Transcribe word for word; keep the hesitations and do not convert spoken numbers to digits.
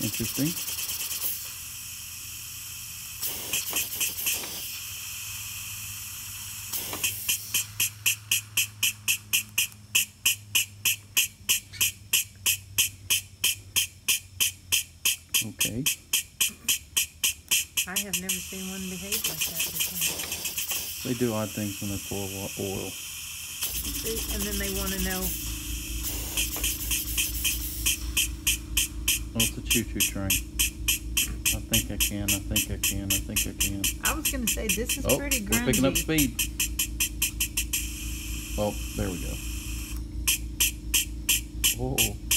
Interesting. Okay. I have never seen one behave like that before. They do odd things when they pour oil. See, and then they want to know. Oh, it's a choo-choo train. I think I can, I think I can, I think I can. I was going to say, this is oh, pretty grungy. We're picking up speed. Oh, there we go. Oh.